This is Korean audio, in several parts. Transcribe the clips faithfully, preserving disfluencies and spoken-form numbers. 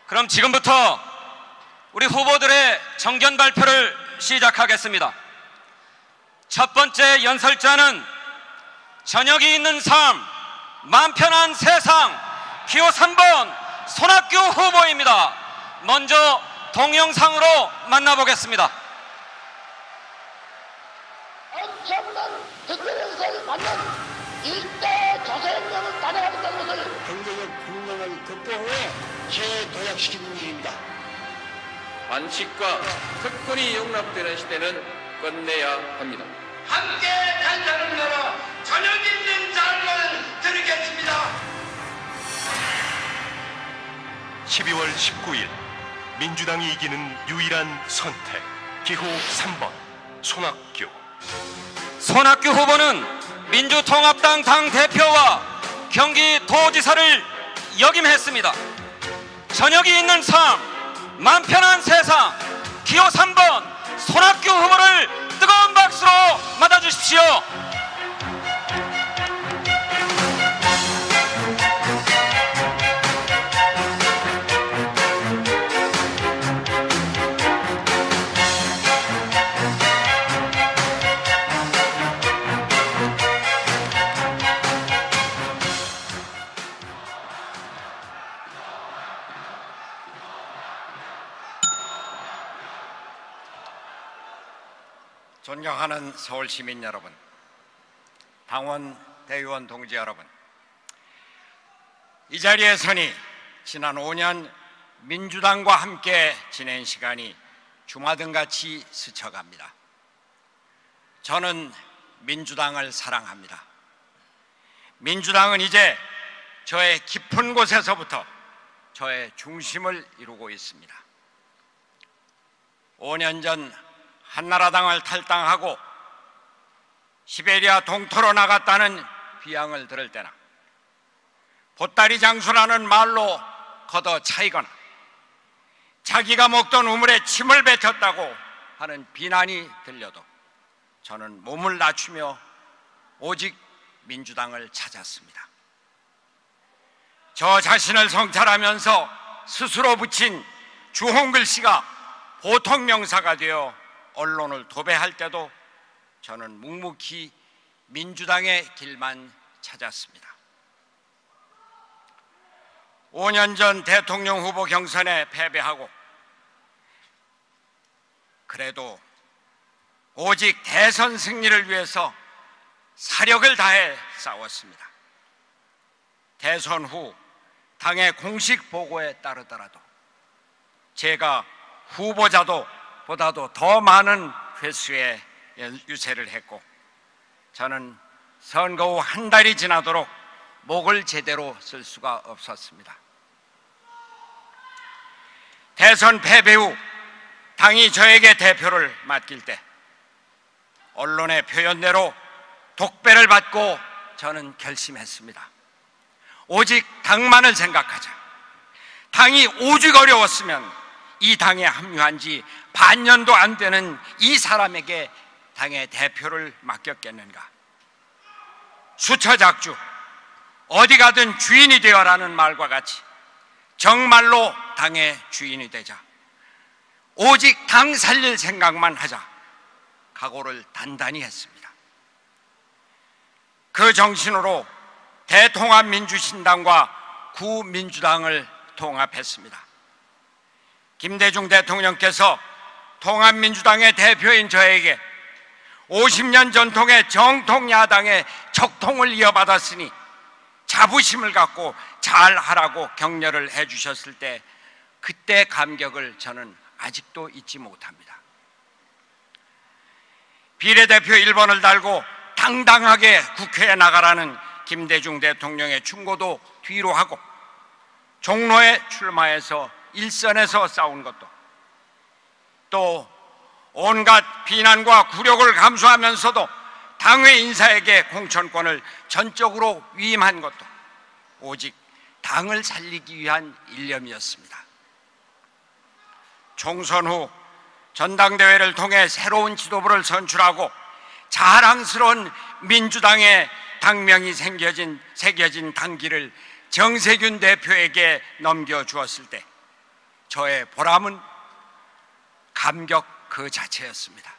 그럼 지금부터 우리 후보들의 정견 발표를 시작하겠습니다. 첫 번째 연설자는 저녁이 있는 삶, 마음 편한 세상, 기호 삼 번 손학규 후보입니다. 먼저 동영상으로 만나보겠습니다. 엄청난 특별행사를 받는 일대 조세혁명을 단행하겠다는 것을 경제적 불명을 극복해 재도약시키는 일입니다. 반칙과 특권이 용납되는 시대는 끝내야 합니다. 함께 단장을 열어 저녁 있는 삶을 드리겠습니다. 십이월 십구일 민주당이 이기는 유일한 선택 기호 삼 번 손학규. 손학규 후보는 민주통합당 당대표와 경기도지사를 역임했습니다. 저녁이 있는 삶, 마음 편한 세상, 기호 삼 번 손학규 후보를 뜨거운 박수로 맞아주십시오. 존경하는 서울 시민 여러분, 당원, 대의원 동지 여러분, 이 자리에 서니 지난 오 년 민주당과 함께 지낸 시간이 주마등같이 스쳐갑니다. 저는 민주당을 사랑합니다. 민주당은 이제 저의 깊은 곳에서부터 저의 중심을 이루고 있습니다. 오 년 전 한나라당을 탈당하고 시베리아 동토로 나갔다는 비양을 들을 때나 보따리 장수라는 말로 걷어 차이거나 자기가 먹던 우물에 침을 뱉었다고 하는 비난이 들려도 저는 몸을 낮추며 오직 민주당을 찾았습니다. 저 자신을 성찰하면서 스스로 붙인 주홍글씨가 보통 명사가 되어 언론을 도배할 때도 저는 묵묵히 민주당의 길만 찾았습니다. 오 년 전 대통령 후보 경선에 패배하고 그래도 오직 대선 승리를 위해서 사력을 다해 싸웠습니다. 대선 후 당의 공식 보고에 따르더라도 제가 후보자도 보다도 더 많은 횟수의 유세를 했고 저는 선거 후 한 달이 지나도록 목을 제대로 쓸 수가 없었습니다. 대선 패배 후 당이 저에게 대표를 맡길 때 언론의 표현대로 독배를 받고 저는 결심했습니다. 오직 당만을 생각하자. 당이 오직 어려웠으면 이 당에 합류한 지 반년도 안 되는 이 사람에게 당의 대표를 맡겼겠는가. 수처작주, 어디 가든 주인이 되어라는 말과 같이 정말로 당의 주인이 되자. 오직 당 살릴 생각만 하자. 각오를 단단히 했습니다. 그 정신으로 대통합민주신당과 구민주당을 통합했습니다. 김대중 대통령께서 통합민주당의 대표인 저에게 오십 년 전통의 정통야당의 척통을 이어받았으니 자부심을 갖고 잘하라고 격려를 해주셨을 때 그때 감격을 저는 아직도 잊지 못합니다. 비례대표 일 번을 달고 당당하게 국회에 나가라는 김대중 대통령의 충고도 뒤로 하고 종로에 출마해서 일선에서 싸운 것도 또 온갖 비난과 굴욕을 감수하면서도 당의 인사에게 공천권을 전적으로 위임한 것도 오직 당을 살리기 위한 일념이었습니다. 총선 후 전당대회를 통해 새로운 지도부를 선출하고 자랑스러운 민주당의 당명이 새겨진, 새겨진 당기를 정세균 대표에게 넘겨주었을 때 저의 보람은 감격 그 자체였습니다.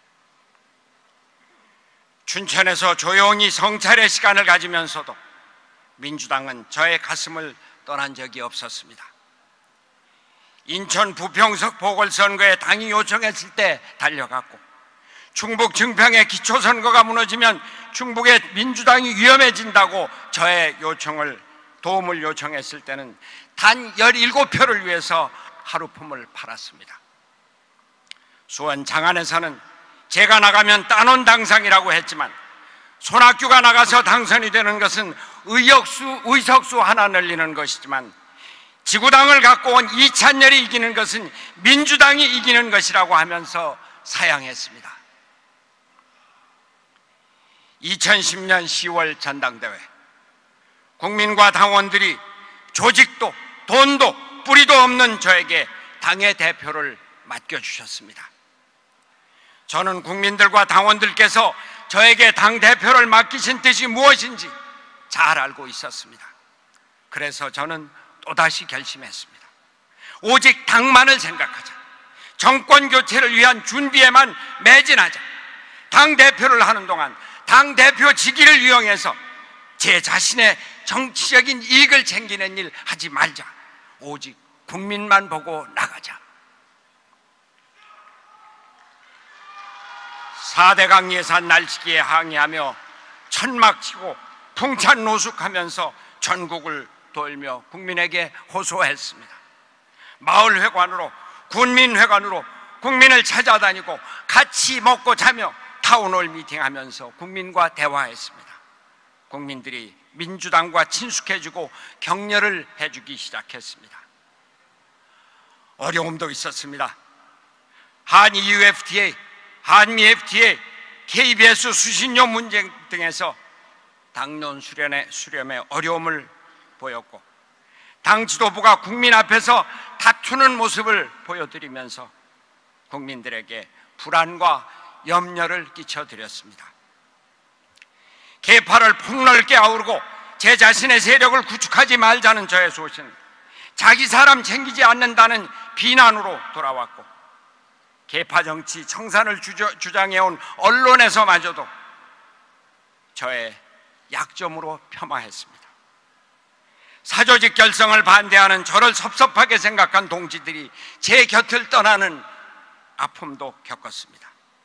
춘천에서 조용히 성찰의 시간을 가지면서도 민주당은 저의 가슴을 떠난 적이 없었습니다. 인천 부평석 보궐선거에 당이 요청했을 때 달려갔고, 충북 증평의 기초선거가 무너지면 충북의 민주당이 위험해진다고 저의 요청을, 도움을 요청했을 때는 단 열일곱 표를 위해서 하루품을 팔았습니다. 수원 장안에서는 제가 나가면 따놓은 당상이라고 했지만, 손학규가 나가서 당선이 되는 것은 의역수, 의석수 하나 늘리는 것이지만, 지구당을 갖고 온 이찬열이 이기는 것은 민주당이 이기는 것이라고 하면서 사양했습니다. 이천십 년 시월 전당대회, 국민과 당원들이 조직도 돈도 뿌리도 없는 저에게 당의 대표를 맡겨주셨습니다. 저는 국민들과 당원들께서 저에게 당대표를 맡기신 뜻이 무엇인지 잘 알고 있었습니다. 그래서 저는 또다시 결심했습니다. 오직 당만을 생각하자. 정권 교체를 위한 준비에만 매진하자. 당대표를 하는 동안 당대표 직위를 이용해서 제 자신의 정치적인 이익을 챙기는 일 하지 말자. 오직 국민만 보고 나가자. 사대강 예산 날치기에 항의하며 천막치고 풍찬 노숙하면서 전국을 돌며 국민에게 호소했습니다. 마을회관으로, 군민회관으로 국민을 찾아다니고 같이 먹고 자며 타운홀 미팅하면서 국민과 대화했습니다. 국민들이 민주당과 친숙해지고 격려를 해주기 시작했습니다. 어려움도 있었습니다. 한이 유에프티에이, 한미 에프티에이, 케이비에스 수신료 문제 등에서 당론 수렴에, 수렴에 어려움을 보였고, 당 지도부가 국민 앞에서 다투는 모습을 보여드리면서 국민들에게 불안과 염려를 끼쳐드렸습니다. 계파를 폭넓게 아우르고 제 자신의 세력을 구축하지 말자는 저의 소신, 자기 사람 챙기지 않는다는 비난으로 돌아왔고, 계파 정치 청산을 주장해온 언론에서마저도 저의 약점으로 폄하했습니다. 사조직 결성을 반대하는 저를 섭섭하게 생각한 동지들이 제 곁을 떠나는 아픔도 겪었습니다.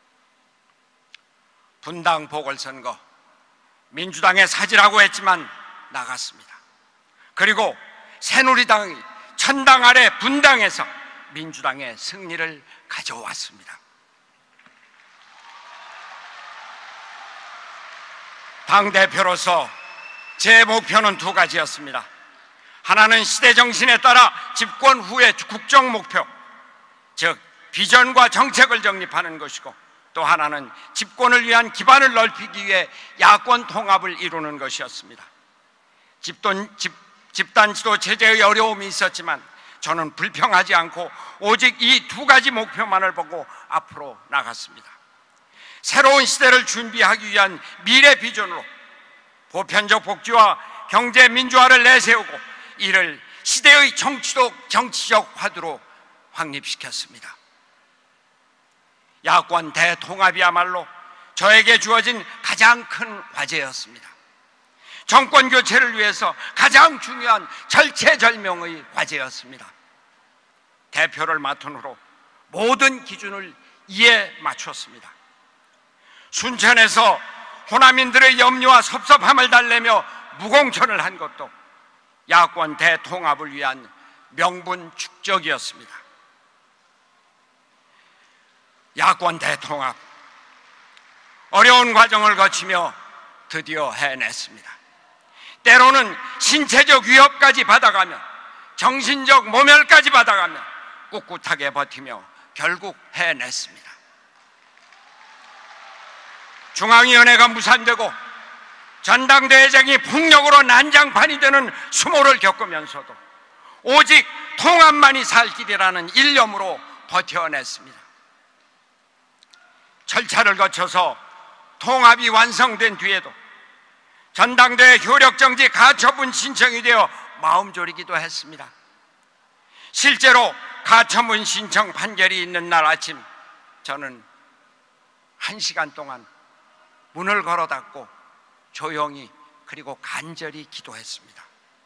분당 보궐선거, 민주당의 사지라고 했지만 나갔습니다. 그리고 새누리당이 천당 아래 분당에서 민주당의 승리를 가져왔습니다. 당대표로서 제 목표는 두 가지였습니다. 하나는 시대정신에 따라 집권 후의 국정 목표, 즉 비전과 정책을 정립하는 것이고, 또 하나는 집권을 위한 기반을 넓히기 위해 야권 통합을 이루는 것이었습니다. 집돈, 집, 집단 지도 체제의 어려움이 있었지만 저는 불평하지 않고 오직 이 두 가지 목표만을 보고 앞으로 나갔습니다. 새로운 시대를 준비하기 위한 미래 비전으로 보편적 복지와 경제 민주화를 내세우고, 이를 시대의 정치적, 정치적 화두로 확립시켰습니다. 야권 대통합이야말로 저에게 주어진 가장 큰 과제였습니다. 정권 교체를 위해서 가장 중요한 절체절명의 과제였습니다. 대표를 맡은 후로 모든 기준을 이에 맞췄습니다. 순천에서 호남인들의 염려와 섭섭함을 달래며 무공천을 한 것도 야권 대통합을 위한 명분 축적이었습니다. 야권 대통합, 어려운 과정을 거치며 드디어 해냈습니다. 때로는 신체적 위협까지 받아가며 정신적 모멸까지 받아가며 꿋꿋하게 버티며 결국 해냈습니다. 중앙위원회가 무산되고 전당대회장이 폭력으로 난장판이 되는 수모를 겪으면서도 오직 통합만이 살 길이라는 일념으로 버텨냈습니다. 절차를 거쳐서 통합이 완성된 뒤에도 전당대회 효력정지 가처분 신청이 되어 마음 졸이기도 했습니다. 실제로 가처분 신청 판결이 있는 날 아침, 저는 한 시간 동안 문을 걸어 닫고 조용히 그리고 간절히 기도했습니다.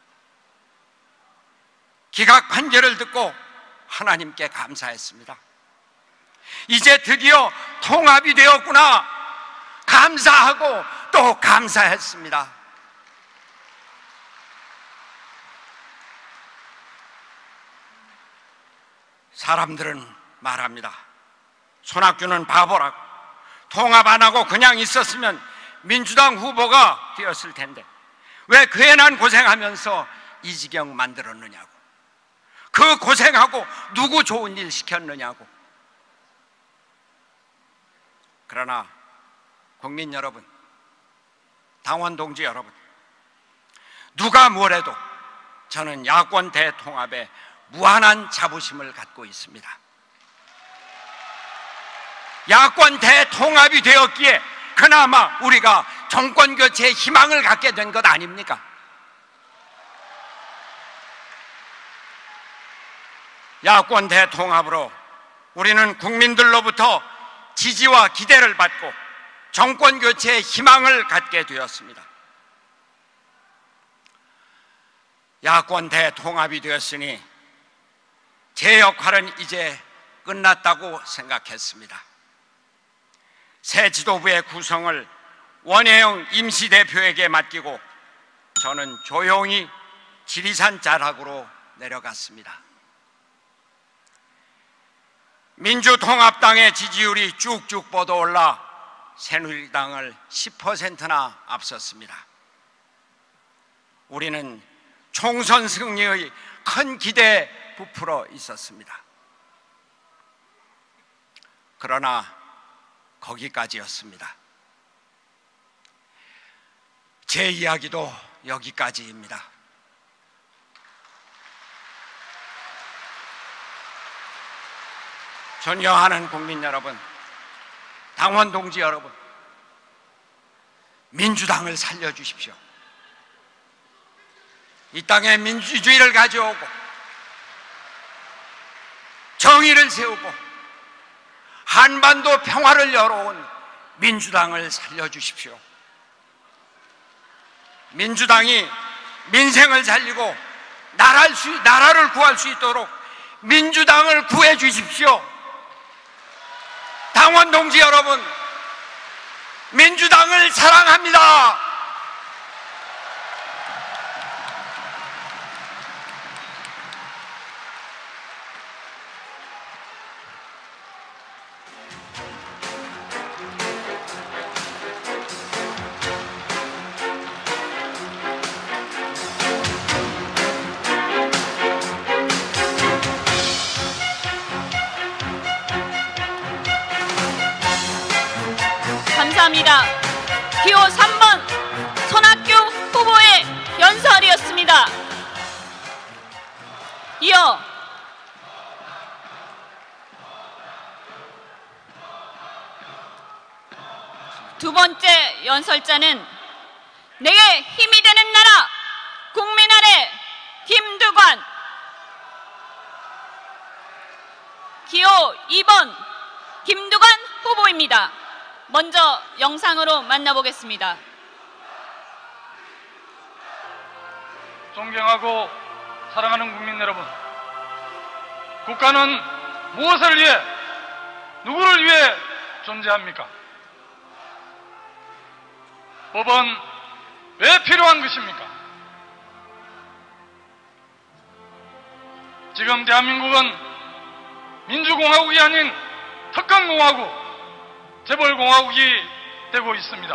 기각 판결을 듣고 하나님께 감사했습니다. 이제 드디어 통합이 되었구나. 감사하고 또 감사했습니다. 사람들은 말합니다. 손학규는 바보라고. 통합 안 하고 그냥 있었으면 민주당 후보가 되었을 텐데 왜 괜한 고생하면서 이 지경 만들었느냐고. 그 고생하고 누구 좋은 일 시켰느냐고. 그러나 국민 여러분, 당원 동지 여러분, 누가 뭐래도 저는 야권 대통합에 무한한 자부심을 갖고 있습니다. 야권 대통합이 되었기에 그나마 우리가 정권 교체의 희망을 갖게 된 것 아닙니까? 야권 대통합으로 우리는 국민들로부터 지지와 기대를 받고 정권 교체의 희망을 갖게 되었습니다. 야권 대통합이 되었으니 제 역할은 이제 끝났다고 생각했습니다. 새 지도부의 구성을 원혜영 임시대표에게 맡기고 저는 조용히 지리산 자락으로 내려갔습니다. 민주통합당의 지지율이 쭉쭉 뻗어올라 새누리당을 십 퍼센트나 앞섰습니다. 우리는 총선 승리의 큰 기대에 부풀어 있었습니다. 그러나 거기까지였습니다. 제 이야기도 여기까지입니다. 존경하는 국민 여러분, 당원 동지 여러분, 민주당을 살려주십시오. 이 땅에 민주주의를 가져오고 정의를 세우고 한반도 평화를 열어온 민주당을 살려주십시오. 민주당이 민생을 살리고 나라를, 수, 나라를 구할 수 있도록 민주당을 구해 주십시오. 당원 동지 여러분, 민주당을 사랑합니다. 감사합니다. 기호 삼 번 손학규 후보의 연설이었습니다. 이어 두 번째 연설자는 내게 힘이 되는 나라 국민 아래 김두관, 기호 이 번 김두관 후보입니다. 먼저 영상으로 만나보겠습니다. 존경하고 사랑하는 국민 여러분, 국가는 무엇을 위해, 누구를 위해 존재합니까? 법은 왜 필요한 것입니까? 지금 대한민국은 민주공화국이 아닌 특권공화국, 재벌공화국이 되고 있습니다.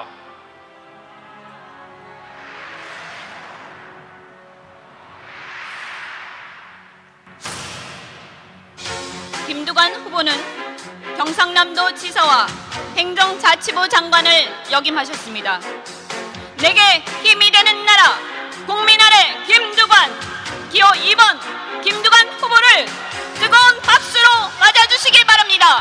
김두관 후보는 경상남도 지사와 행정자치부 장관을 역임하셨습니다. 내게 힘이 되는 나라 국민 아래 김두관, 기호 이 번 김두관 후보를 뜨거운 박수로 맞아주시기 바랍니다.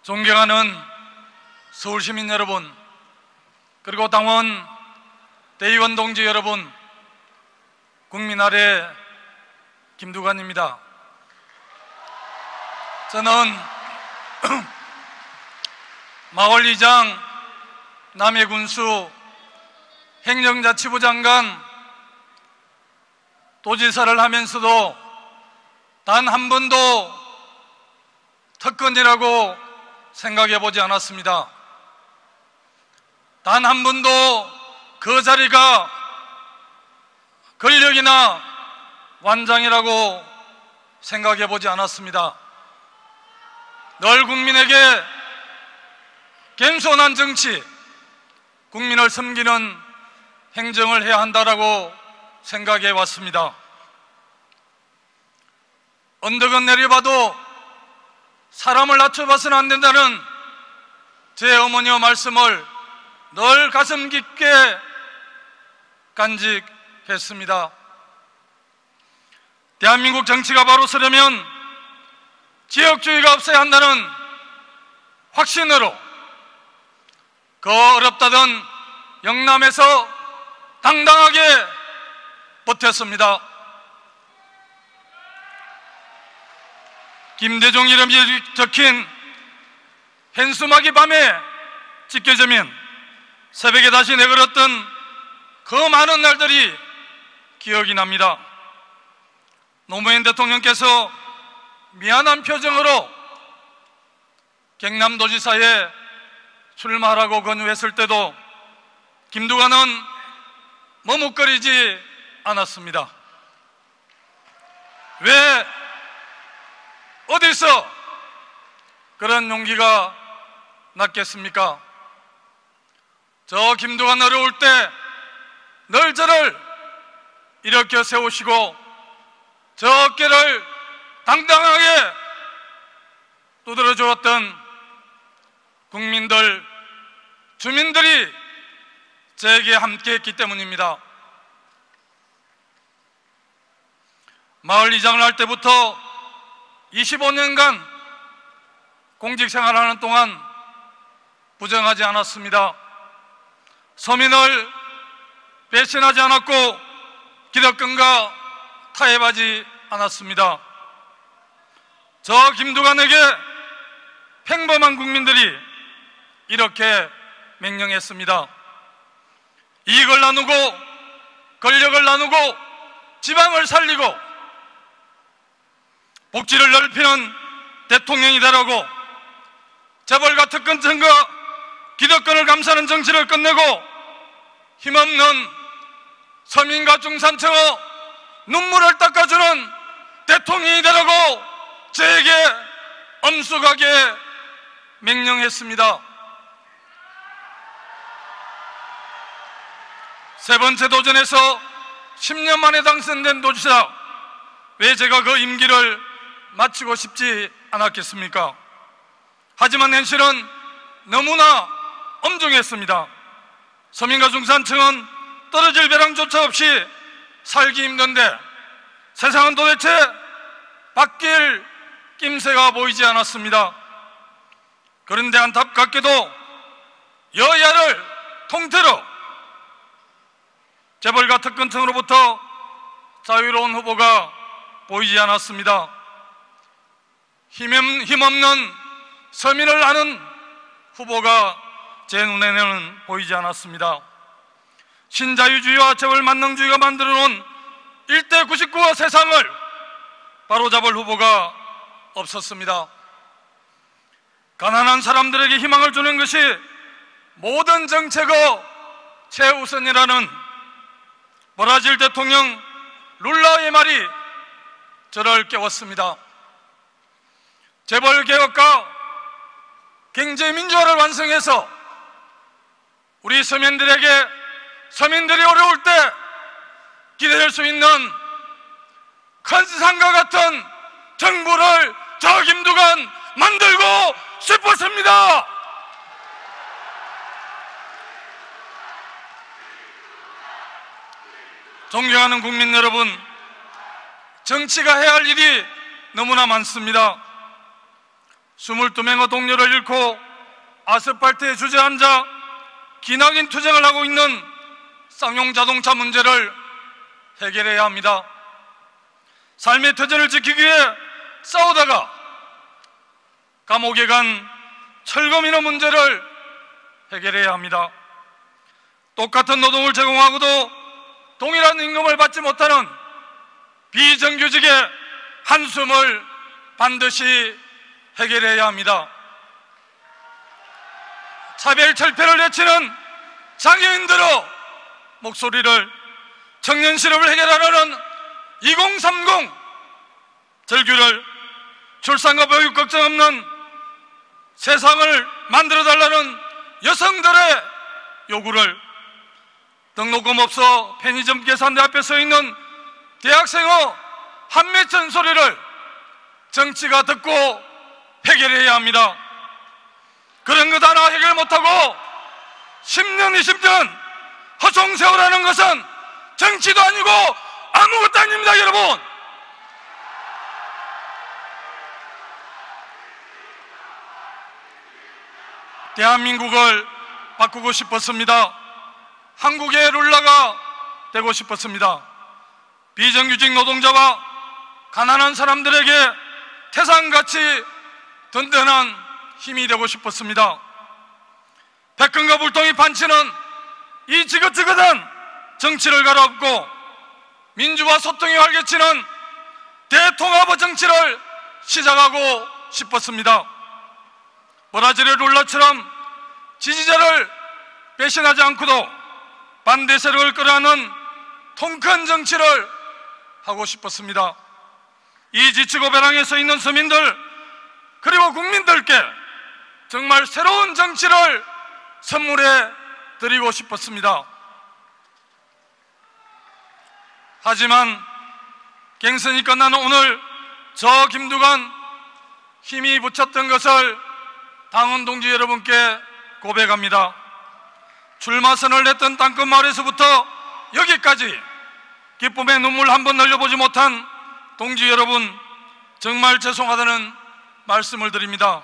존경하는 서울시민 여러분, 그리고 당원, 대의원 동지 여러분, 국민 아래 김두관입니다. 저는 마을이장, 남해군수, 행정자치부 장관, 도지사를 하면서도 단 한 번도 특권이라고 생각해 보지 않았습니다. 단 한 번도 그 자리가 권력이나 완장이라고 생각해 보지 않았습니다. 늘 국민에게 겸손한 정치, 국민을 섬기는 행정을 해야 한다라고 생각해 왔습니다. 언덕은 내려봐도 사람을 낮춰봐서는 안 된다는 제 어머니의 말씀을 늘 가슴 깊게 간직했습니다. 대한민국 정치가 바로 서려면 지역주의가 없어야 한다는 확신으로 그 어렵다던 영남에서 당당하게 버텼습니다. 김대중 이름이 적힌 현수막이 밤에 찢겨지면 새벽에 다시 내걸었던 그 많은 날들이 기억이 납니다. 노무현 대통령께서 미안한 표정으로 경남도지사에 출마하라고 권유했을 때도 김두관은 머뭇거리지 않았습니다. 왜, 어디서 그런 용기가 났겠습니까? 저 김두관 어려울 때 늘 저를 일으켜 세우시고 저 어깨를 당당하게 두드려 주었던 국민들, 주민들이 제게 함께했기 때문입니다. 마을 이장을 할 때부터 이십오 년간 공직 생활하는 동안 부정하지 않았습니다. 서민을 배신하지 않았고 기득권과 타협하지 않았습니다. 저 김두관에게 평범한 국민들이 이렇게 명령했습니다. 이익을 나누고 권력을 나누고 지방을 살리고 복지를 넓히는 대통령이 되라고 재벌과 특권 증거, 기득권을 감싸는 정치를 끝내고 힘없는 서민과 중산층의 눈물을 닦아주는 대통령이 되라고 저에게 엄숙하게 명령했습니다. 세 번째 도전에서 십 년 만에 당선된 도지사, 왜 제가 그 임기를 마치고 싶지 않았겠습니까? 하지만 현실은 너무나 엄중했습니다. 서민과 중산층은 떨어질 벼랑조차 없이 살기 힘든데 세상은 도대체 바뀔 낌새가 보이지 않았습니다. 그런데 안타깝게도 여야를 통틀어 재벌과 특권층으로부터 자유로운 후보가 보이지 않았습니다. 힘없는 서민을 아는 후보가 제 눈에는 보이지 않았습니다. 신자유주의와 재벌 만능주의가 만들어 놓은 일대 구십구의 세상을 바로잡을 후보가 없었습니다. 가난한 사람들에게 희망을 주는 것이 모든 정책의 최우선이라는 브라질 대통령 룰라의 말이 저를 깨웠습니다. 재벌개혁과 경제민주화를 완성해서 우리 서민들에게 서민들이 어려울 때 기대할 수 있는 큰 산과 같은 정부를 저 김두관 만들고 싶었습니다. 존경하는 국민 여러분, 정치가 해야 할 일이 너무나 많습니다. 스물두 명의 동료를 잃고 아스팔트에 주저앉아 기나긴 투쟁을 하고 있는 쌍용 자동차 문제를 해결해야 합니다. 삶의 터전을 지키기 위해 싸우다가 감옥에 간 철거민의 문제를 해결해야 합니다. 똑같은 노동을 제공하고도 동일한 임금을 받지 못하는 비정규직의 한숨을 반드시 해결해야 합니다. 차별 철폐를 외치는 장애인들의 목소리를, 청년 실업을 해결하려는 이공삼공 절규를, 출산과 보육 걱정 없는 세상을 만들어달라는 여성들의 요구를, 등록금 없어 편의점 계산대 앞에 서 있는 대학생의 한맺힌 소리를 정치가 듣고 해결해야 합니다. 그런 것 하나 해결 못하고 십 년, 이십 년 허송세월하는 것은 정치도 아니고 아무것도 아닙니다, 여러분. 대한민국을 바꾸고 싶었습니다. 한국의 룰러가 되고 싶었습니다. 비정규직 노동자와 가난한 사람들에게 태산같이 든든한 힘이 되고 싶었습니다. 백근과 불통이 판치는 이 지긋지긋한 정치를 갈아엎고 민주화 소통이 활개치는 대통합의 정치를 시작하고 싶었습니다. 브라질의 룰러처럼 지지자를 배신하지 않고도 반대 세력을 끌어안는 통큰 정치를 하고 싶었습니다. 이 지치고 벼랑에 서 있는 서민들 그리고 국민들께 정말 새로운 정치를 선물해 드리고 싶었습니다. 하지만 갱선이 끝나는 오늘 저 김두관 힘이 붙였던 것을 당원 동지 여러분께 고백합니다. 출마선을 냈던 땅끝 마을에서부터 여기까지 기쁨의 눈물 한 번 흘려보지 못한 동지 여러분, 정말 죄송하다는 말씀을 드립니다.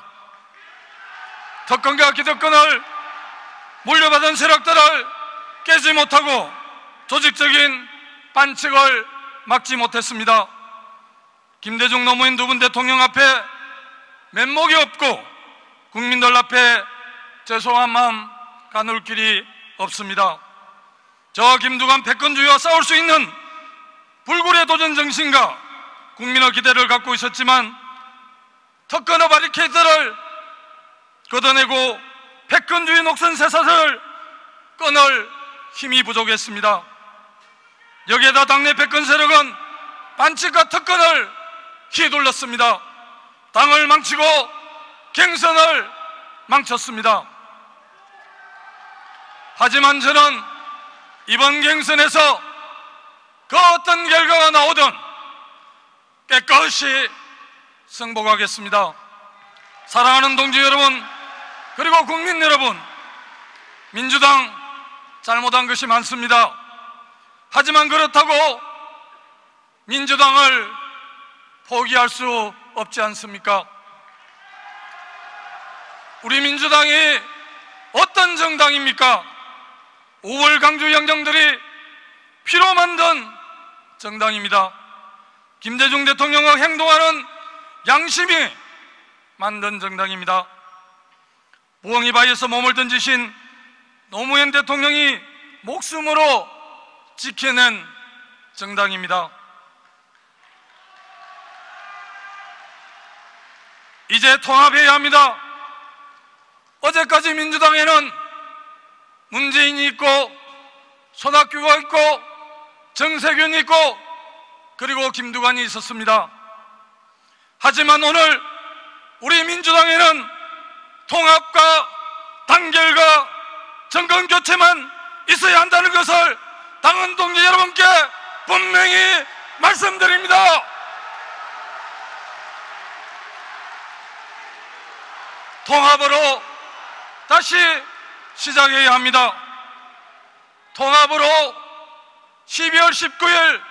특권과 기득권을 물려받은 세력들을 깨지 못하고 조직적인 반칙을 막지 못했습니다. 김대중 노무현 두 분 대통령 앞에 면목이 없고 국민들 앞에 죄송한 마음 가눌 길이 없습니다. 저 김두관 패권주의와 싸울 수 있는 불굴의 도전 정신과 국민의 기대를 갖고 있었지만 특권의 바리케이드를 걷어내고 패권주의 녹슨 쇠사슬을 끊을 힘이 부족했습니다. 여기에다 당내 패권 세력은 반칙과 특권을 휘둘렀습니다. 당을 망치고 경선을 망쳤습니다. 하지만 저는 이번 경선에서 그 어떤 결과가 나오든 깨끗이 승복하겠습니다. 사랑하는 동지 여러분, 그리고 국민 여러분, 민주당 잘못한 것이 많습니다. 하지만 그렇다고 민주당을 포기할 수 없지 않습니까? 우리 민주당이 어떤 정당입니까? 오월 강주 영정들이 피로 만든 정당입니다. 김대중 대통령과 행동하는 양심이 만든 정당입니다. 부엉이 바위에서 몸을 던지신 노무현 대통령이 목숨으로 지켜낸 정당입니다. 이제 통합해야 합니다. 어제까지 민주당에는 문재인이 있고 손학규가 있고 정세균이 있고 그리고 김두관이 있었습니다. 하지만 오늘 우리 민주당에는 통합과 단결과 정권교체만 있어야 한다는 것을 당원 동지 여러분께 분명히 말씀드립니다. 통합으로 다시 시작해야 합니다. 통합으로 십이월 십구일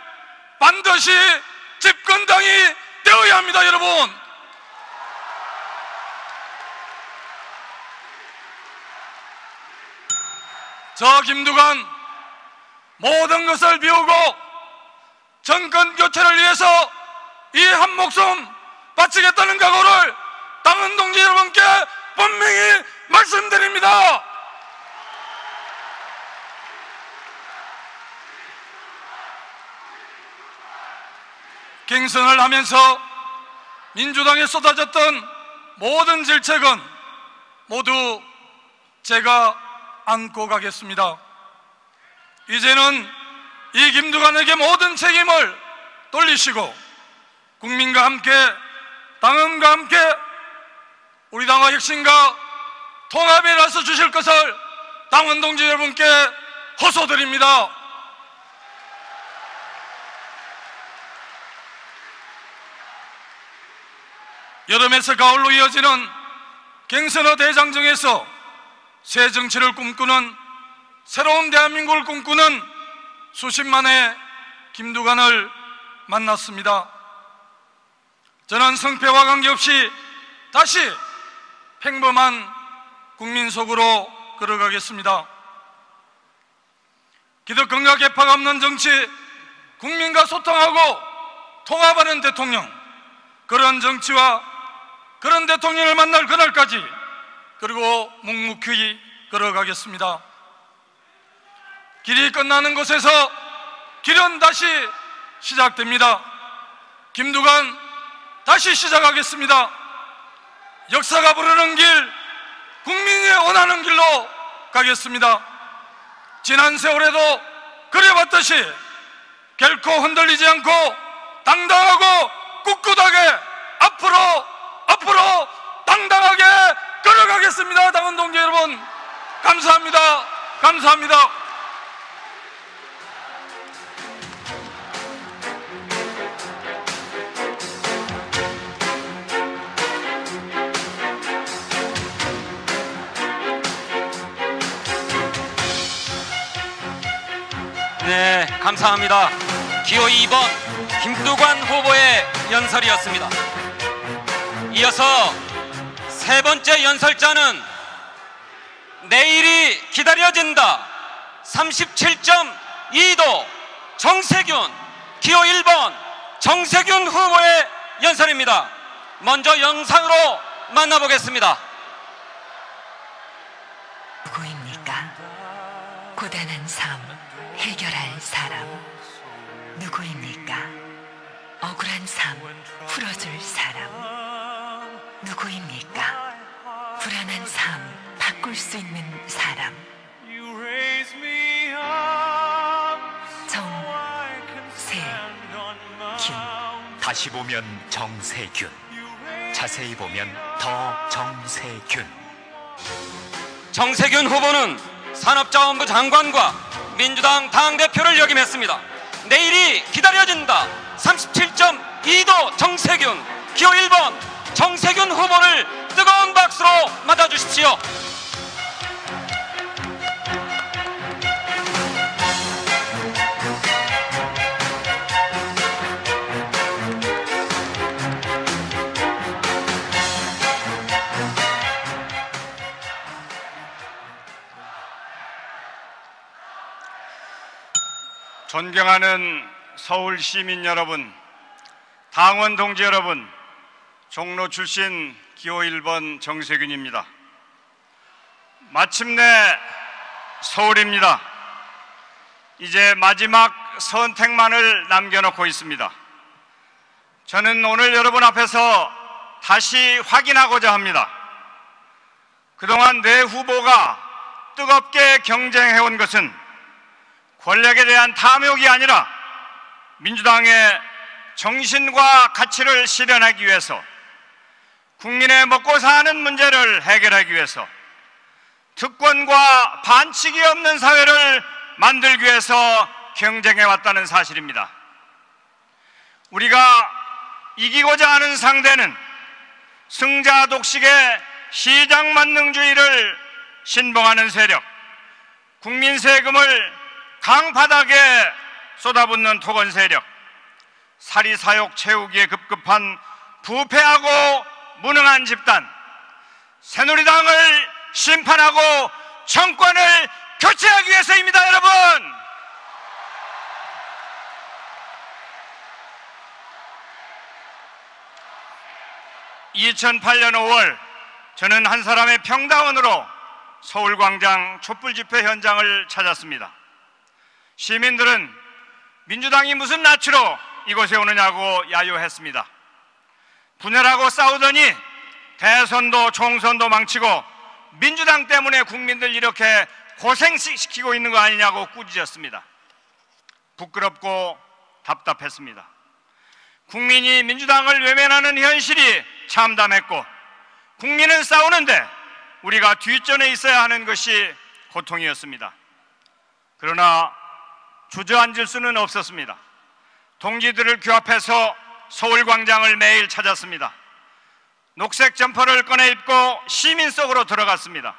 반드시 집권당이 되어야 합니다. 여러분, 저 김두관 모든 것을 비우고 정권 교체를 위해서 이 한 목숨 바치겠다는 각오를 당원 동지 여러분께 분명히 말씀드립니다. 경선을 하면서 민주당에 쏟아졌던 모든 질책은 모두 제가 안고 가겠습니다. 이제는 이 김두관에게 모든 책임을 돌리시고 국민과 함께 당원과 함께 우리 당의 혁신과 통합에 나서 주실 것을 당원 동지 여러분께 호소드립니다. 여름에서 가을로 이어지는 경선의 대장정에서 새 정치를 꿈꾸는 새로운 대한민국을 꿈꾸는 수십만의 김두관을 만났습니다. 저는 성패와 관계없이 다시 평범한 국민 속으로 걸어가겠습니다. 기득권과 개파가 없는 정치, 국민과 소통하고 통합하는 대통령, 그런 정치와 그런 대통령을 만날 그날까지 그리고 묵묵히 걸어가겠습니다. 길이 끝나는 곳에서 길은 다시 시작됩니다. 김두관 다시 시작하겠습니다. 역사가 부르는 길, 국민이 원하는 길로 가겠습니다. 지난 세월에도 그래왔듯이 결코 흔들리지 않고 당당하고 꿋꿋하게 앞으로 앞으로 당당하게 걸어가겠습니다. 당원 동지 여러분, 감사합니다. 감사합니다. 네, 감사합니다. 기호 이 번 김두관 후보의 연설이었습니다. 이어서 세 번째 연설자는 내일이 기다려진다 삼십칠 점 이 도 정세균, 기호 일 번 정세균 후보의 연설입니다. 먼저 영상으로 만나보겠습니다. 누구입니까? 고단한 삶 해결할 사람 누구입니까? 억울한 삶 풀어줄 사람 누구입니까? 불안한 삶 바꿀 수 있는 사람 정세균. 다시 보면 정세균, 자세히 보면 더 정세균. 정세균 후보는 산업자원부 장관과 민주당 당대표를 역임했습니다. 내일이 기다려진다 삼십칠 점 이 도 정세균, 기호 일 번 정세균 후보를 뜨거운 박수로 맞아주십시오. 존경하는 서울 시민 여러분, 당원 동지 여러분, 종로 출신 기호 일 번 정세균입니다. 마침내 서울입니다. 이제 마지막 선택만을 남겨놓고 있습니다. 저는 오늘 여러분 앞에서 다시 확인하고자 합니다. 그동안 내 후보가 뜨겁게 경쟁해온 것은 권력에 대한 탐욕이 아니라 민주당의 정신과 가치를 실현하기 위해서, 국민의 먹고 사는 문제를 해결하기 위해서, 특권과 반칙이 없는 사회를 만들기 위해서 경쟁해왔다는 사실입니다. 우리가 이기고자 하는 상대는 승자 독식의 시장 만능주의를 신봉하는 세력, 국민 세금을 강바닥에 쏟아붓는 토건 세력, 사리사욕 채우기에 급급한 부패하고 무능한 집단, 새누리당을 심판하고 정권을 교체하기 위해서입니다, 여러분. 이천팔 년 오월 저는 한 사람의 평당원으로 서울광장 촛불 집회 현장을 찾았습니다. 시민들은 민주당이 무슨 낯으로 이곳에 오느냐고 야유했습니다. 분열하고 싸우더니 대선도 총선도 망치고 민주당 때문에 국민들 이렇게 고생시키고 있는 거 아니냐고 꾸짖었습니다. 부끄럽고 답답했습니다. 국민이 민주당을 외면하는 현실이 참담했고 국민은 싸우는데 우리가 뒷전에 있어야 하는 것이 고통이었습니다. 그러나 주저앉을 수는 없었습니다. 동지들을 규합해서 서울광장을 매일 찾았습니다. 녹색 점퍼를 꺼내 입고 시민 속으로 들어갔습니다.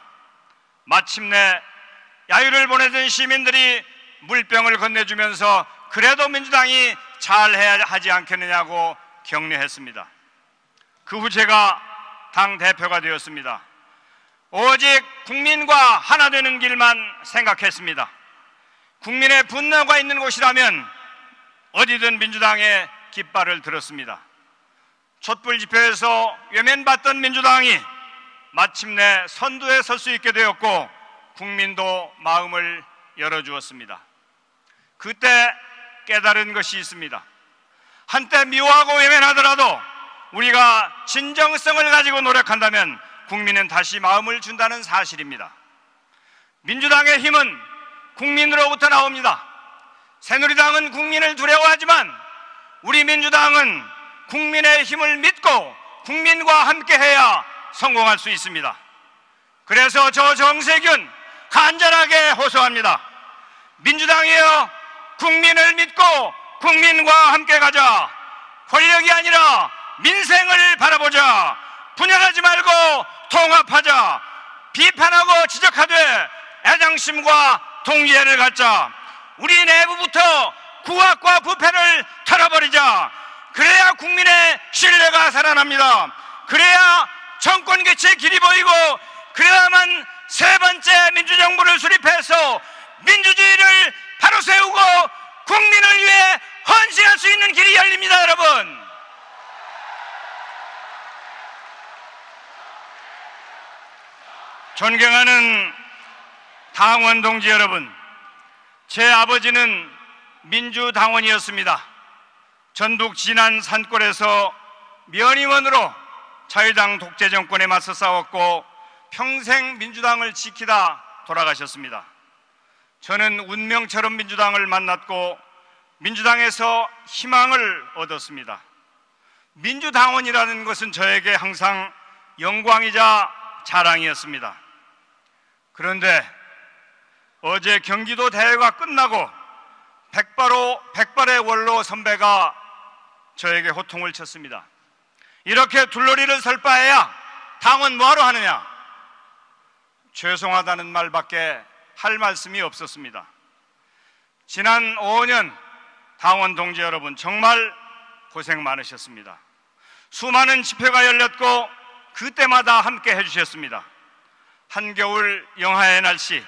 마침내 야유를 보내던 시민들이 물병을 건네주면서 그래도 민주당이 잘해야 하지 않겠느냐고 격려했습니다. 그 후 제가 당대표가 되었습니다. 오직 국민과 하나 되는 길만 생각했습니다. 국민의 분노가 있는 곳이라면 어디든 민주당의 깃발을 들었습니다. 촛불 집회에서 외면받던 민주당이 마침내 선두에 설 수 있게 되었고 국민도 마음을 열어주었습니다. 그때 깨달은 것이 있습니다. 한때 미워하고 외면하더라도 우리가 진정성을 가지고 노력한다면 국민은 다시 마음을 준다는 사실입니다. 민주당의 힘은 국민으로부터 나옵니다. 새누리당은 국민을 두려워하지만 우리 민주당은 국민의 힘을 믿고 국민과 함께해야 성공할 수 있습니다. 그래서 저 정세균 간절하게 호소합니다. 민주당이여, 국민을 믿고 국민과 함께 가자. 권력이 아니라 민생을 바라보자. 분열하지 말고 통합하자. 비판하고 지적하되 애정심과 동지애를 갖자. 우리 내부부터 구악과 부패를 털어버리자. 그래야 국민의 신뢰가 살아납니다. 그래야 정권 개최의 길이 보이고, 그래야만 세 번째 민주정부를 수립해서 민주주의를 바로 세우고 국민을 위해 헌신할 수 있는 길이 열립니다, 여러분. 존경하는 당원 동지 여러분, 제 아버지는 민주당원이었습니다. 전북 진안 산골에서 면의원으로 자유당 독재 정권에 맞서 싸웠고 평생 민주당을 지키다 돌아가셨습니다. 저는 운명처럼 민주당을 만났고 민주당에서 희망을 얻었습니다. 민주당원이라는 것은 저에게 항상 영광이자 자랑이었습니다. 그런데 어제 경기도 대회가 끝나고 백바로, 백발의 원로 선배가 저에게 호통을 쳤습니다. 이렇게 둘러리를 설 바에야 당원 뭐하러 하느냐? 죄송하다는 말밖에 할 말씀이 없었습니다. 지난 오 년 당원 동지 여러분 정말 고생 많으셨습니다. 수많은 집회가 열렸고 그때마다 함께 해주셨습니다. 한겨울 영하의 날씨,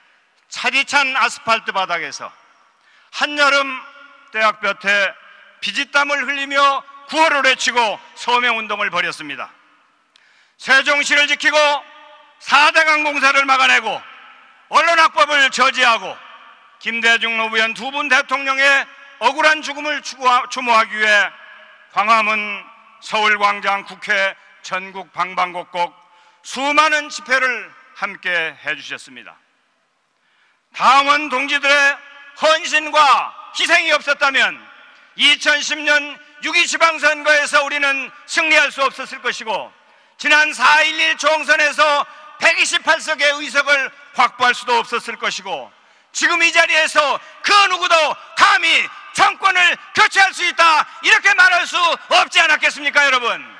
차디찬 아스팔트 바닥에서 한여름 대학볕에 비지땀을 흘리며 구호를 외치고 서명운동을 벌였습니다. 세종시를 지키고 사대강 공사를 막아내고 언론학법을 저지하고 김대중 노무현 두 분 대통령의 억울한 죽음을 추모하기 위해 광화문, 서울광장, 국회, 전국 방방곡곡 수많은 집회를 함께 해주셨습니다. 당원 동지들의 헌신과 희생이 없었다면 이천십 년 육 이이 지방선거에서 우리는 승리할 수 없었을 것이고 지난 사 일일 총선에서 백이십팔 석의 의석을 확보할 수도 없었을 것이고 지금 이 자리에서 그 누구도 감히 정권을 교체할 수 있다 이렇게 말할 수 없지 않았겠습니까, 여러분?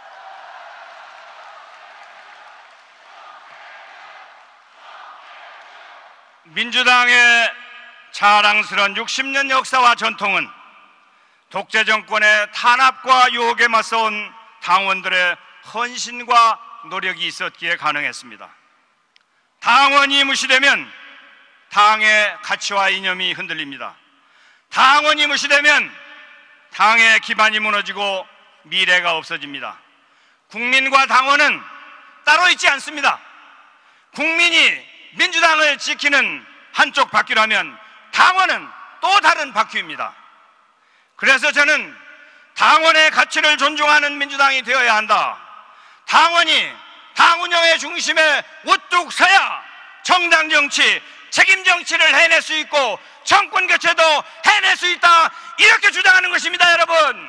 민주당의 자랑스러운 육십 년 역사와 전통은 독재 정권의 탄압과 유혹에 맞서온 당원들의 헌신과 노력이 있었기에 가능했습니다. 당원이 무시되면 당의 가치와 이념이 흔들립니다. 당원이 무시되면 당의 기반이 무너지고 미래가 없어집니다. 국민과 당원은 따로 있지 않습니다. 국민이 민주당을 지키는 한쪽 바퀴라면 당원은 또 다른 바퀴입니다. 그래서 저는 당원의 가치를 존중하는 민주당이 되어야 한다. 당원이 당 운영의 중심에 우뚝 서야 정당 정치, 책임 정치를 해낼 수 있고 정권 교체도 해낼 수 있다, 이렇게 주장하는 것입니다. 여러분,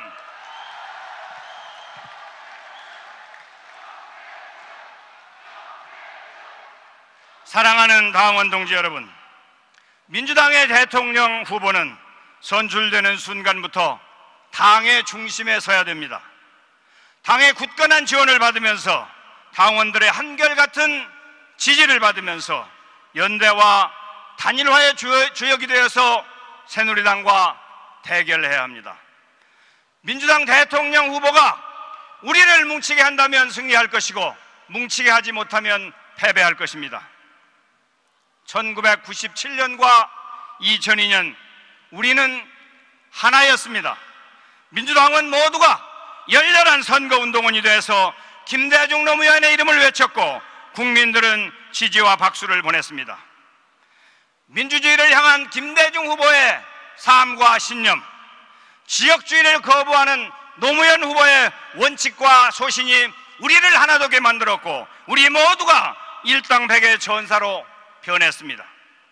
사랑하는 당원 동지 여러분, 민주당의 대통령 후보는 선출되는 순간부터 당의 중심에 서야 됩니다. 당의 굳건한 지원을 받으면서 당원들의 한결같은 지지를 받으면서 연대와 단일화의 주역이 되어서 새누리당과 대결해야 합니다. 민주당 대통령 후보가 우리를 뭉치게 한다면 승리할 것이고 뭉치게 하지 못하면 패배할 것입니다. 천구백구십칠 년과 이천이 년 우리는 하나였습니다. 민주당은 모두가 열렬한 선거운동원이 돼서 김대중 노무현의 이름을 외쳤고 국민들은 지지와 박수를 보냈습니다. 민주주의를 향한 김대중 후보의 삶과 신념, 지역주의를 거부하는 노무현 후보의 원칙과 소신이 우리를 하나되게 만들었고 우리 모두가 일당백의 전사로 변했습니다.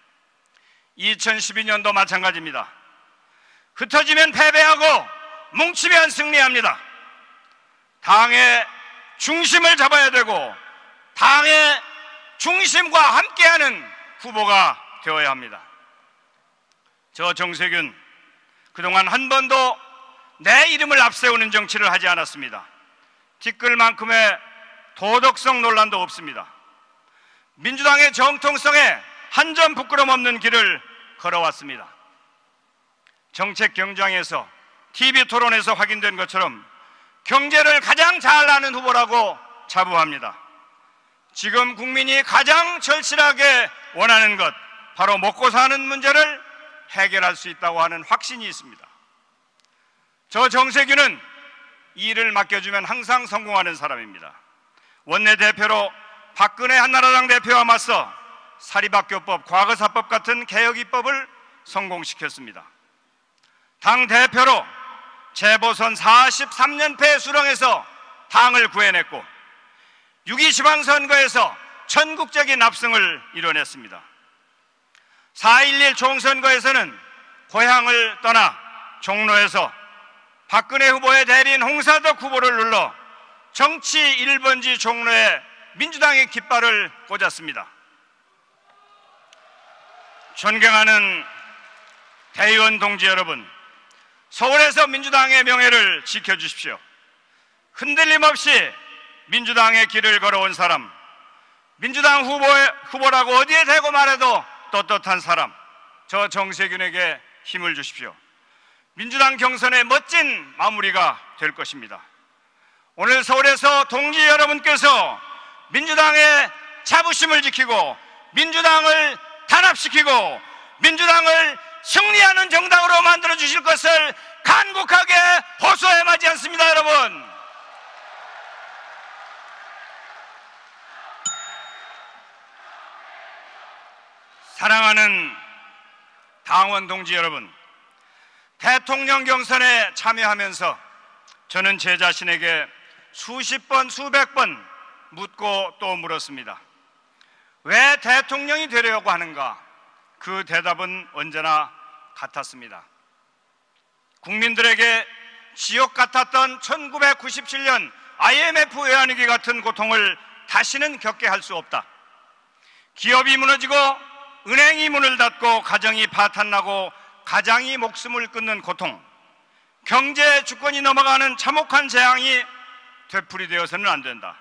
이천십이 년도 마찬가지입니다. 흩어지면 패배하고 뭉치면 승리합니다. 당의 중심을 잡아야 되고 당의 중심과 함께하는 후보가 되어야 합니다. 저 정세균, 그동안 한 번도 내 이름을 앞세우는 정치를 하지 않았습니다. 티끌만큼의 도덕성 논란도 없습니다. 민주당의 정통성에 한 점 부끄럼 없는 길을 걸어왔습니다. 정책 경쟁에서 티비 토론에서 확인된 것처럼 경제를 가장 잘 아는 후보라고 자부합니다. 지금 국민이 가장 절실하게 원하는 것, 바로 먹고 사는 문제를 해결할 수 있다고 하는 확신이 있습니다. 저 정세균은 이 일을 맡겨주면 항상 성공하는 사람입니다. 원내대표로 박근혜 한나라당 대표와 맞서 사립학교법, 과거사법 같은 개혁 입법을 성공시켰습니다. 당대표로 재보선 사십삼 연패 수렁에서 당을 구해냈고 육.이십 지방선거에서 전국적인 압승을 이뤄냈습니다. 사 일일 총선거에서는 고향을 떠나 종로에서 박근혜 후보의 대리인 홍사덕 후보를 눌러 정치 일 번지 종로에 민주당의 깃발을 꽂았습니다. 존경하는 대의원 동지 여러분, 서울에서 민주당의 명예를 지켜주십시오. 흔들림 없이 민주당의 길을 걸어온 사람, 민주당 후보의, 후보라고 어디에 대고 말해도 떳떳한 사람, 저 정세균에게 힘을 주십시오. 민주당 경선의 멋진 마무리가 될 것입니다. 오늘 서울에서 동지 여러분께서 민주당의 자부심을 지키고 민주당을 단합시키고 민주당을 승리하는 정당으로 만들어 주실 것을 간곡하게 호소해 마지 않습니다. 여러분, 사랑하는 당원 동지 여러분, 대통령 경선에 참여하면서 저는 제 자신에게 수십 번, 수백 번 묻고 또 물었습니다. 왜 대통령이 되려고 하는가? 그 대답은 언제나 같았습니다. 국민들에게 지옥 같았던 천구백구십칠 년 아이엠에프 외환위기 같은 고통을 다시는 겪게 할 수 없다. 기업이 무너지고 은행이 문을 닫고 가정이 파탄나고 가장이 목숨을 끊는 고통, 경제 주권이 넘어가는 참혹한 재앙이 되풀이되어서는 안 된다.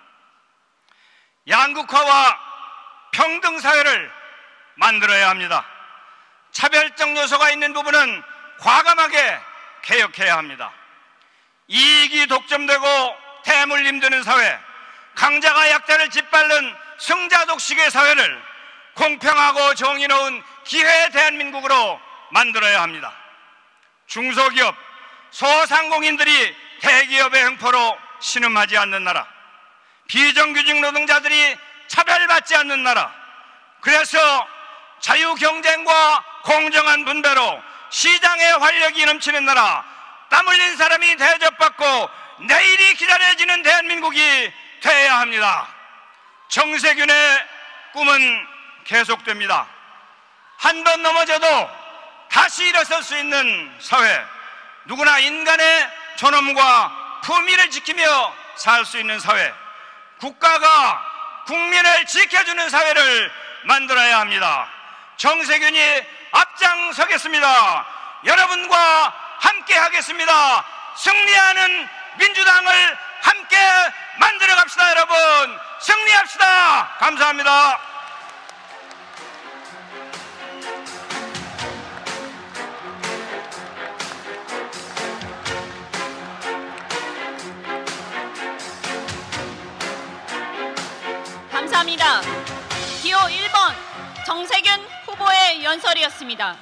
양극화와 평등 사회를 만들어야 합니다. 차별적 요소가 있는 부분은 과감하게 개혁해야 합니다. 이익이 독점되고 대물림 되는 사회, 강자가 약자를 짓밟는 승자독식의 사회를 공평하고 정의로운 기회 대한민국으로 만들어야 합니다. 중소기업, 소상공인들이 대기업의 횡포로 신음하지 않는 나라, 비정규직 노동자들이 차별받지 않는 나라, 그래서 자유경쟁과 공정한 분배로 시장의 활력이 넘치는 나라, 땀 흘린 사람이 대접받고 내일이 기다려지는 대한민국이 되어야 합니다. 정세균의 꿈은 계속됩니다. 한 번 넘어져도 다시 일어설 수 있는 사회, 누구나 인간의 존엄과 품위를 지키며 살 수 있는 사회, 국가가 국민을 지켜주는 사회를 만들어야 합니다. 정세균이 앞장서겠습니다. 여러분과 함께 하겠습니다. 승리하는 민주당을 함께 만들어 갑시다. 여러분, 승리합시다. 감사합니다. 감사합니다. 기호 일 번 정세균 후보의 연설이었습니다.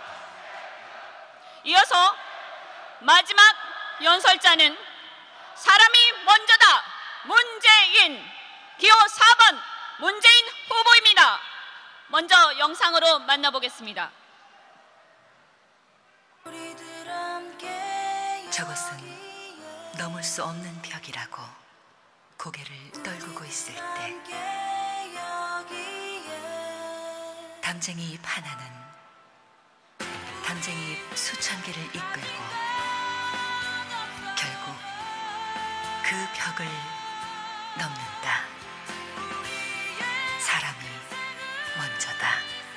이어서 마지막 연설자는 사람이 먼저다 문재인, 기호 사 번 문재인 후보입니다. 먼저 영상으로 만나보겠습니다. 저것은 넘을 수 없는 벽이라고 고개를 떨구고 있을 때 담쟁이 잎 하나는 담쟁이 잎 수천 개를 이끌고 결국 그 벽을 넘는다. 사람이 먼저다.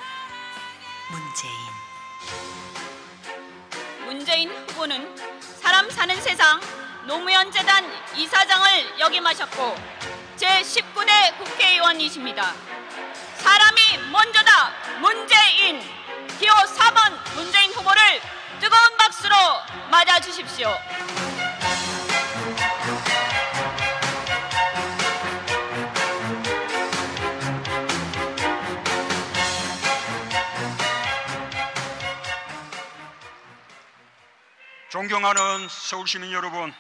문재인. 문재인 후보는 사람 사는 세상 노무현 재단 이사장을 역임하셨고 제십구 대 국회의원이십니다. 사람이 먼저다 문재인, 기호 사 번 문재인 후보를 뜨거운 박수로 맞아주십시오. 존경하는 서울시민 여러분,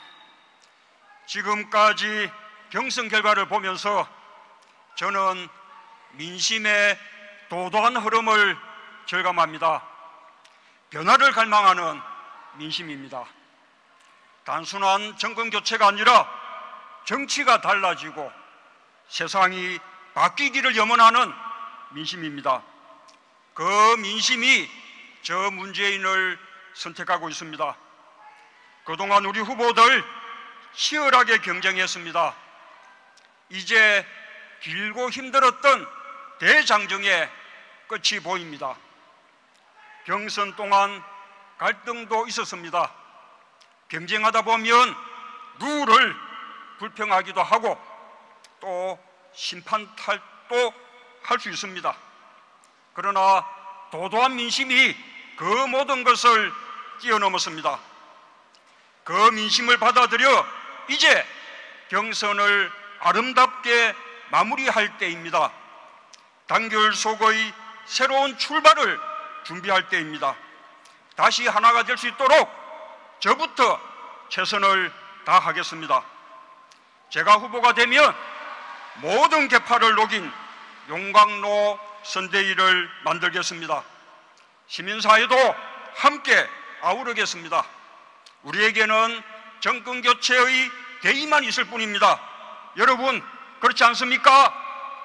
지금까지 경선 결과를 보면서 저는 민심의 도도한 흐름을 절감합니다. 변화를 갈망하는 민심입니다. 단순한 정권 교체가 아니라 정치가 달라지고 세상이 바뀌기를 염원하는 민심입니다. 그 민심이 저 문재인을 선택하고 있습니다. 그동안 우리 후보들 치열하게 경쟁했습니다. 이제 길고 힘들었던 대장정의 끝이 보입니다. 경선 동안 갈등도 있었습니다. 경쟁하다 보면 룰을 불평하기도 하고 또 심판탈도 할 수 있습니다. 그러나 도도한 민심이 그 모든 것을 뛰어넘었습니다. 그 민심을 받아들여 이제 경선을 아름답게 마무리할 때입니다. 단결 속의 새로운 출발을 준비할 때입니다. 다시 하나가 될 수 있도록 저부터 최선을 다하겠습니다. 제가 후보가 되면 모든 계파를 녹인 용광로 선대위를 만들겠습니다. 시민사회도 함께 아우르겠습니다. 우리에게는 정권교체의 대의만 있을 뿐입니다. 여러분, 그렇지 않습니까?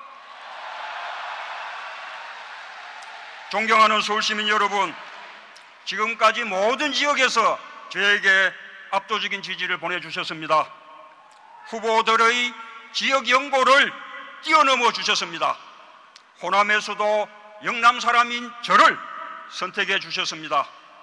존경하는 서울시민 여러분, 지금까지 모든 지역에서 저에게 압도적인 지지를 보내주셨습니다. 후보들의 지역 연고를 뛰어넘어 주셨습니다. 호남에서도 영남 사람인 저를 선택해 주셨습니다.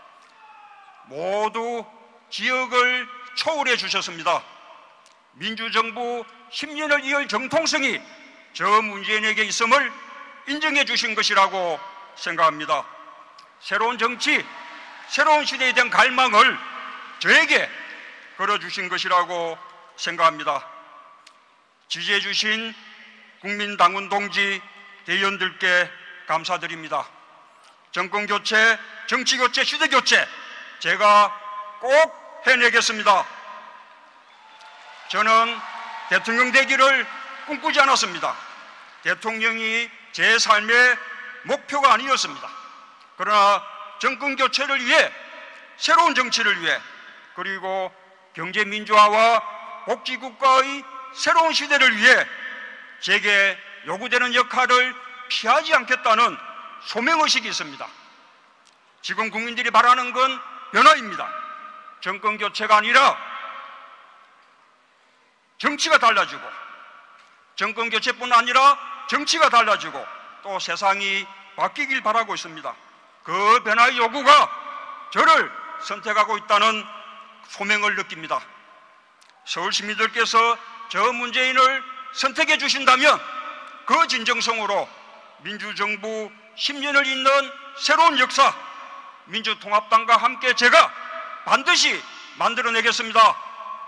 모두 지역을 초월해 주셨습니다. 민주정부 십 년을 이을 정통성이 저 문재인에게 있음을 인정해 주신 것이라고 생각합니다. 새로운 정치, 새로운 시대에 대한 갈망을 저에게 걸어주신 것이라고 생각합니다. 지지해 주신 국민당원 동지, 대의원들께 감사드립니다. 정권 교체, 정치 교체, 시대 교체 제가 꼭 해내겠습니다. 저는 대통령 되기를 꿈꾸지 않았습니다. 대통령이 제 삶의 목표가 아니었습니다. 그러나 정권 교체를 위해, 새로운 정치를 위해, 그리고 경제 민주화와 복지국가의 새로운 시대를 위해 제게 요구되는 역할을 피하지 않겠다는 소명의식이 있습니다. 지금 국민들이 바라는 건 변화입니다. 정권 교체가 아니라 정치가 달라지고, 정권 교체뿐 아니라 정치가 달라지고 또 세상이 바뀌길 바라고 있습니다. 그 변화의 요구가 저를 선택하고 있다는 소명을 느낍니다. 서울 시민들께서 저 문재인을 선택해 주신다면 그 진정성으로 민주정부 십 년을 잇는 새로운 역사, 민주통합당과 함께 제가 반드시 만들어내겠습니다.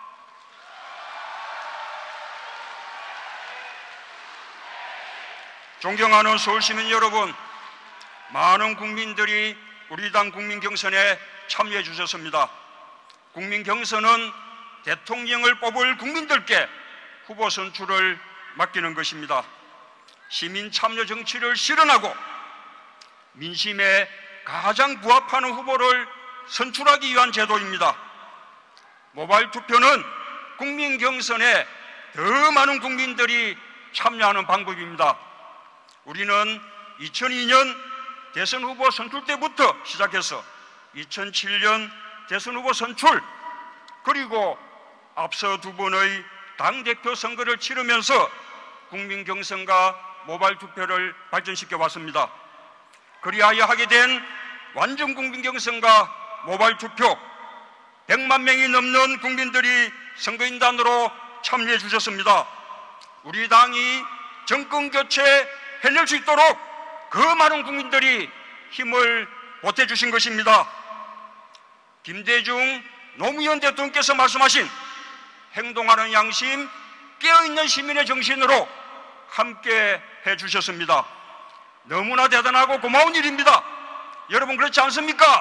존경하는 서울시민 여러분, 많은 국민들이 우리 당 국민경선에 참여해 주셨습니다. 국민경선은 대통령을 뽑을 국민들께 후보 선출을 맡기는 것입니다. 시민 참여 정치를 실현하고 민심에 가장 부합하는 후보를 선출하기 위한 제도입니다. 모바일 투표는 국민경선에 더 많은 국민들이 참여하는 방법입니다. 우리는 이천이 년 대선 후보 선출 때부터 시작해서 이천칠 년 대선 후보 선출, 그리고 앞서 두 번의 당대표 선거를 치르면서 국민경선과 모바일 투표를 발전시켜 왔습니다. 그리하여 하게 된 완전 국민경선과 모바일 투표, 백만 명이 넘는 국민들이 선거인단으로 참여해 주셨습니다. 우리 당이 정권 교체 해낼 수 있도록 그 많은 국민들이 힘을 보태주신 것입니다. 김대중 노무현 대통령께서 말씀하신 행동하는 양심, 깨어있는 시민의 정신으로 함께 해주셨습니다. 너무나 대단하고 고마운 일입니다. 여러분 그렇지 않습니까?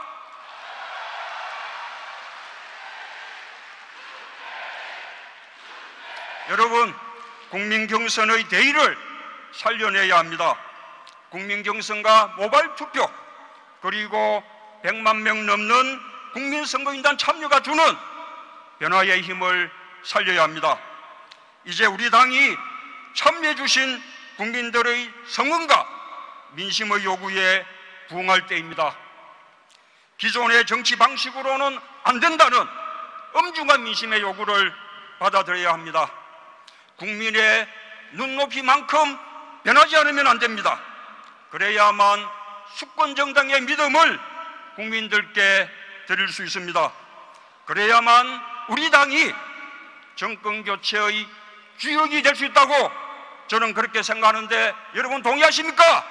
여러분, 국민경선의 대의를 살려내야 합니다. 국민경선과 모바일 투표, 그리고 백만 명 넘는 국민선거인단 참여가 주는 변화의 힘을 살려야 합니다. 이제 우리 당이 참여해 주신 국민들의 성원과 민심의 요구에 부응할 때입니다. 기존의 정치 방식으로는 안 된다는 엄중한 민심의 요구를 받아들여야 합니다. 국민의 눈높이만큼 변하지 않으면 안 됩니다. 그래야만 수권정당의 믿음을 국민들께 드릴 수 있습니다. 그래야만 우리 당이 정권교체의 주역이 될 수 있다고 저는 그렇게 생각하는데, 여러분 동의하십니까?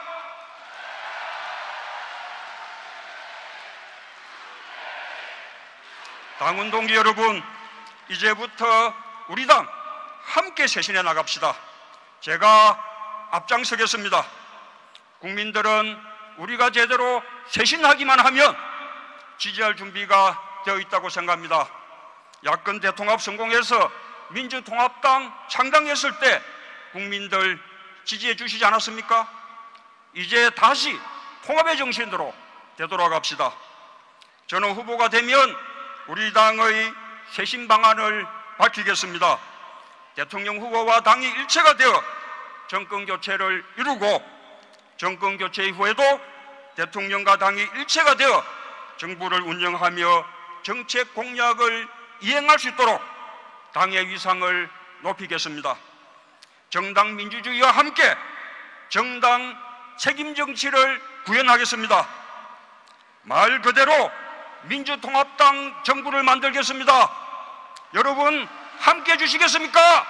당원 동지 여러분, 이제부터 우리 당 함께 쇄신해 나갑시다. 제가 앞장서겠습니다. 국민들은 우리가 제대로 쇄신하기만 하면 지지할 준비가 되어 있다고 생각합니다. 야권 대통합 성공해서 민주통합당 창당했을 때 국민들 지지해 주시지 않았습니까? 이제 다시 통합의 정신으로 되돌아갑시다. 저는 후보가 되면 우리 당의 쇄신 방안을 밝히겠습니다. 대통령 후보와 당이 일체가 되어 정권 교체를 이루고, 정권 교체 이후에도 대통령과 당이 일체가 되어 정부를 운영하며 정책 공약을 이행할 수 있도록 당의 위상을 높이겠습니다. 정당 민주주의와 함께 정당 책임 정치를 구현하겠습니다. 말 그대로 민주통합당 정부를 만들겠습니다. 여러분 함께 해주시겠습니까?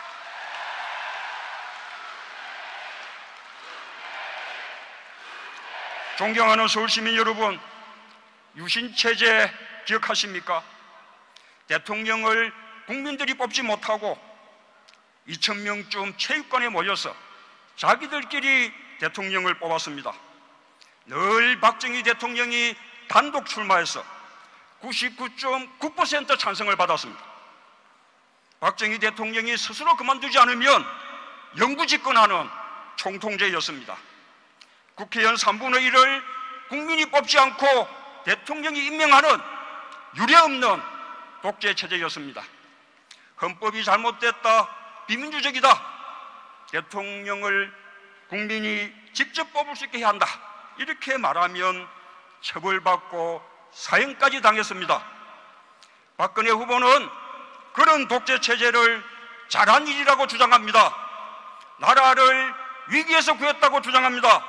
존경하는 서울시민 여러분, 유신체제 기억하십니까? 대통령을 국민들이 뽑지 못하고 이천 명쯤 체육관에 모여서 자기들끼리 대통령을 뽑았습니다. 늘 박정희 대통령이 단독 출마해서 구십구 점 구 퍼센트 찬성을 받았습니다. 박정희 대통령이 스스로 그만두지 않으면 영구 집권하는 총통제였습니다. 국회의원 삼분의 일을 국민이 뽑지 않고 대통령이 임명하는 유례없는 독재체제였습니다. 헌법이 잘못됐다, 비민주적이다, 대통령을 국민이 직접 뽑을 수 있게 해야 한다, 이렇게 말하면 처벌받고 사형까지 당했습니다. 박근혜 후보는 그런 독재체제를 잘한 일이라고 주장합니다. 나라를 위기에서 구했다고 주장합니다.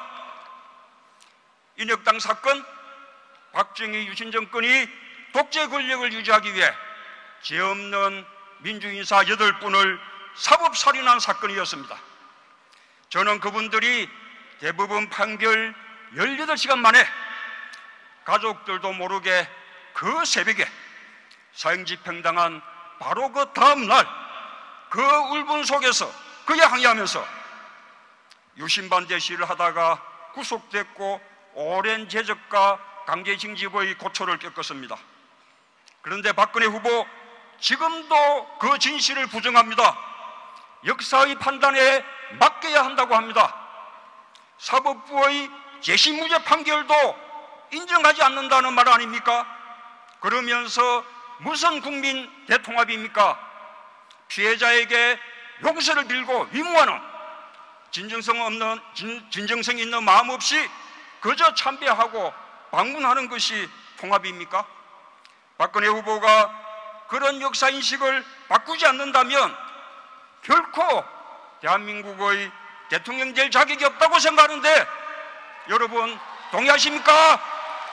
인혁당 사건, 박정희 유신 정권이 독재 권력을 유지하기 위해 죄 없는 민주인사 여덟 분을 사법살인한 사건이었습니다. 저는 그분들이 대부분 판결 열여덟 시간 만에 가족들도 모르게 그 새벽에 사형집행당한 바로 그 다음날 그 울분 속에서 그에 항의하면서 유신반대 시위를 하다가 구속됐고 오랜 제적과 강제징집의 고초를 겪었습니다. 그런데 박근혜 후보 지금도 그 진실을 부정합니다. 역사의 판단에 맡겨야 한다고 합니다. 사법부의 재심무죄 판결도 인정하지 않는다는 말 아닙니까? 그러면서 무슨 국민 대통합입니까? 피해자에게 용서를 빌고 위무하는 진정성 없는 진, 진정성 있는 마음 없이 그저 참배하고 방문하는 것이 통합입니까? 박근혜 후보가 그런 역사인식을 바꾸지 않는다면 결코 대한민국의 대통령 될 자격이 없다고 생각하는데 여러분 동의하십니까?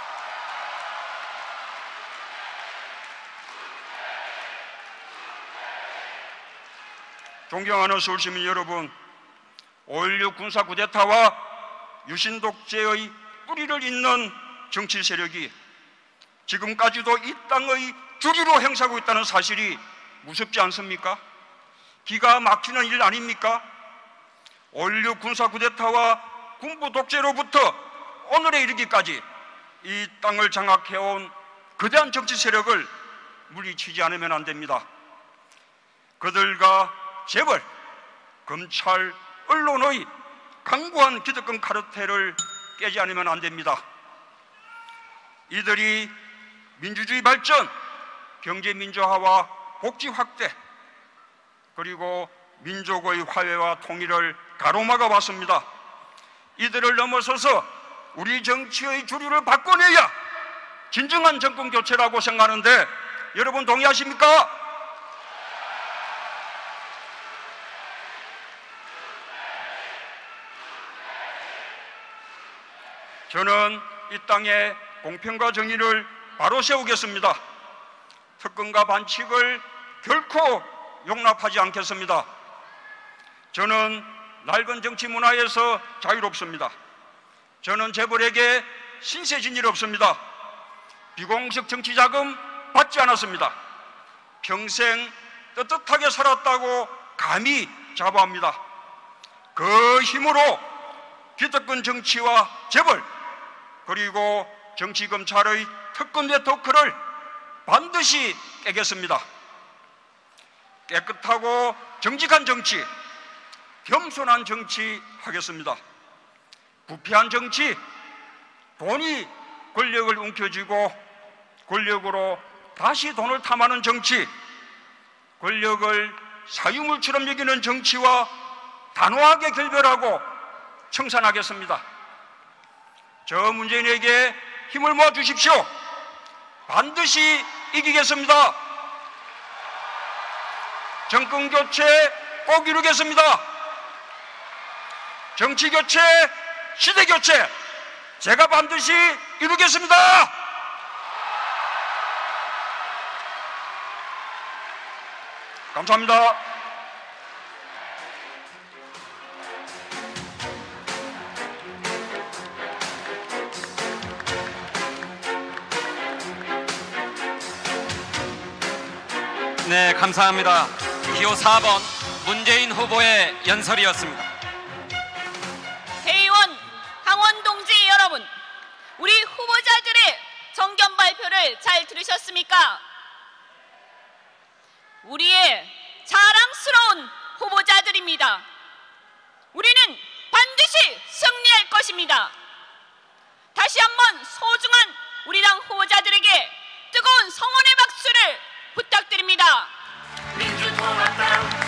존경하는 서울시민 여러분, 오일육 군사 쿠데타와 유신 독재의 뿌리를 잇는 정치 세력이 지금까지도 이 땅의 주리로 행사하고 있다는 사실이 무섭지 않습니까? 기가 막히는 일 아닙니까? 오일육 군사 쿠데타와 군부 독재로부터 오늘에 이르기까지 이 땅을 장악해온 거대한 정치 세력을 물리치지 않으면 안 됩니다. 그들과 재벌, 검찰, 언론의 강고한 기득권 카르텔을 깨지 않으면 안 됩니다. 이들이 민주주의 발전, 경제 민주화와 복지 확대, 그리고 민족의 화해와 통일을 가로막아 왔습니다. 이들을 넘어서서 우리 정치의 주류를 바꿔내야 진정한 정권 교체라고 생각하는데 여러분 동의하십니까? 저는 이 땅에 공평과 정의를 바로 세우겠습니다. 특권과 반칙을 결코 용납하지 않겠습니다. 저는 낡은 정치 문화에서 자유롭습니다. 저는 재벌에게 신세진 일 없습니다. 비공식 정치 자금 받지 않았습니다. 평생 떳떳하게 살았다고 감히 자부합니다. 그 힘으로 기득권 정치와 재벌, 그리고 정치검찰의 특권 네트워크를 반드시 깨겠습니다. 깨끗하고 정직한 정치, 겸손한 정치 하겠습니다. 부패한 정치, 돈이 권력을 움켜쥐고 권력으로 다시 돈을 탐하는 정치, 권력을 사유물처럼 여기는 정치와 단호하게 결별하고 청산하겠습니다. 저 문재인에게 힘을 모아 주십시오. 반드시 이기겠습니다. 정권 교체 꼭 이루겠습니다. 정치 교체, 시대 교체 제가 반드시 이루겠습니다. 감사합니다. 네, 감사합니다. 기호 사 번 문재인 후보의 연설이었습니다. 대의원, 당원 동지 여러분, 후보자들의 정견 발표를 잘 들으셨습니까? 우리의 자랑스러운 후보자들입니다. 우리는 반드시 승리할 것입니다. 다시 한번 소중한 우리 당 후보자들에게 뜨거운 성원의 박수를 부탁드립니다. 민주통합당